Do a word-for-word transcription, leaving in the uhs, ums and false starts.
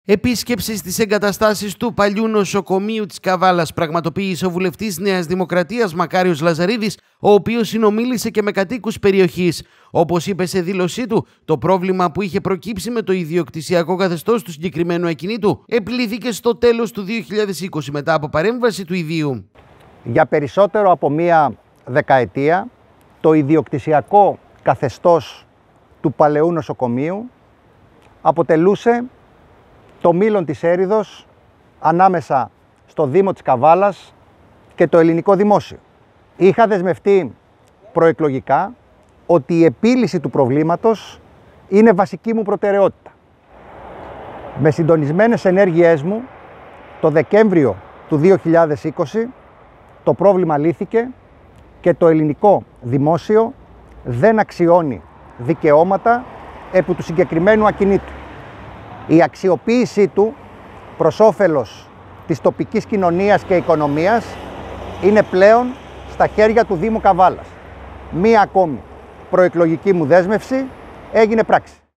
Επίσκεψη στις εγκαταστάσεις του παλιού νοσοκομείου της Καβάλας πραγματοποίησε ο βουλευτής Νέας Δημοκρατίας Μακάριος Λαζαρίδης, ο οποίος συνομίλησε και με κατοίκους περιοχής. Όπως είπε σε δήλωσή του, το πρόβλημα που είχε προκύψει με το ιδιοκτησιακό καθεστώς του συγκεκριμένου ακινήτου επλύθηκε στο τέλος του δύο χιλιάδες είκοσι μετά από παρέμβαση του ιδίου. Για περισσότερο από μία δεκαετία, το ιδιοκτησιακό καθεστώς του παλαιού νοσοκομείου αποτελούσε το μήλον της έριδος ανάμεσα στο Δήμο της Καβάλας και το ελληνικό δημόσιο. Είχα δεσμευτεί προεκλογικά ότι η επίλυση του προβλήματος είναι βασική μου προτεραιότητα. Με συντονισμένες ενέργειές μου, το Δεκέμβριο του δύο χιλιάδες είκοσι το πρόβλημα λύθηκε και το ελληνικό δημόσιο δεν αξιώνει δικαιώματα επί του συγκεκριμένου ακινήτου. Η αξιοποίησή του προς όφελος της τοπικής κοινωνίας και οικονομίας είναι πλέον στα χέρια του Δήμου Καβάλας. Μία ακόμη προεκλογική μου δέσμευση έγινε πράξη.